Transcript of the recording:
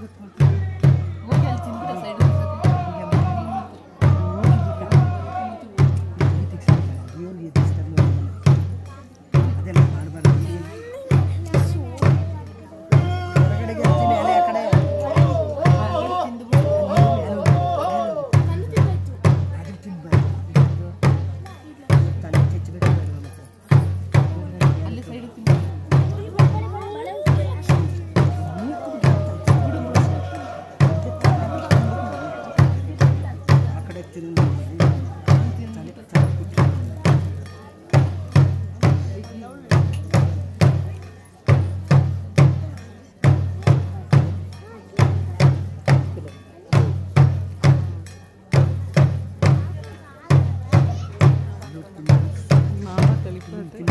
ಹೋಗಿ ಅಲ್ಲಿ ತಿಂದ್ಬಿಡ ಸೈಡ್ ಅದೆಲ್ಲ ಮಾಡಬಾರ್ದು ಹೊರಗಡೆಗೆ ಮೇಲೆ ಆ ಕಡೆ ಅದು ತಿನ್ಬಾರ್ದು ತಲೆ ಕೆಚ್ಚಬೇಕು ಅಲ್ಲಿ ಸೈಡ್ ತಿಂದು ಆ ಕಡೆ ತಿಂದು ಮಾಮ ಕಲಿಪತ್ತೆ